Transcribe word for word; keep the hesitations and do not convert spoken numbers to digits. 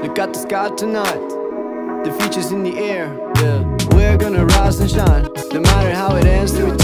We got the sky tonight, the future's in the air. Yeah, we're gonna rise and shine. No matter how it ends, do it